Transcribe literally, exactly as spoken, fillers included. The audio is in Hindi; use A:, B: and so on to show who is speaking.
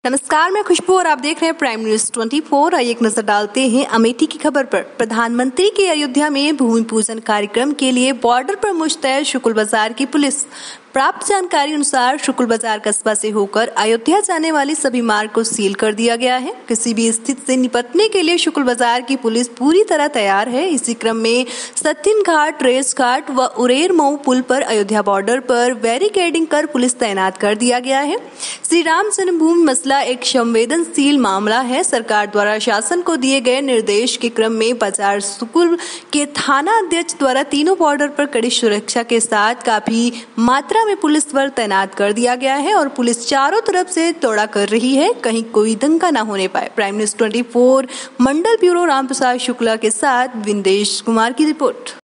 A: नमस्कार, मैं खुशबू और आप देख रहे हैं प्राइम न्यूज चौबीस। आइए एक नजर डालते हैं अमेठी की खबर पर। प्रधानमंत्री के अयोध्या में भूमि पूजन कार्यक्रम के लिए बॉर्डर पर मुश्तैद शुक्ल बाजार की पुलिस। प्राप्त जानकारी अनुसार शुक्ल बाजार कस्बा से होकर अयोध्या जाने वाली सभी मार्ग को सील कर दिया गया है। किसी भी स्थिति से निपटने के लिए शुक्ल बाजार की पुलिस पूरी तरह तैयार है। इसी क्रम में सत्तिन घाट, रेस घाट व उरेर मऊ पुल पर अयोध्या बॉर्डर पर बैरिकेडिंग कर पुलिस तैनात कर दिया गया है। श्री राम जन्मभूमि मसला एक संवेदनशील मामला है। सरकार द्वारा शासन को दिए गए निर्देश के क्रम में बाजार शुक्ल के थाना अध्यक्ष द्वारा तीनों बॉर्डर पर कड़ी सुरक्षा के साथ काफी मात्रा में पुलिस बल तैनात कर दिया गया है और पुलिस चारों तरफ से दौड़ा कर रही है, कहीं कोई दंगा न होने पाए। प्राइम न्यूज चौबीस मंडल ब्यूरो रामप्रसाद शुक्ला के साथ विंदेश कुमार की रिपोर्ट।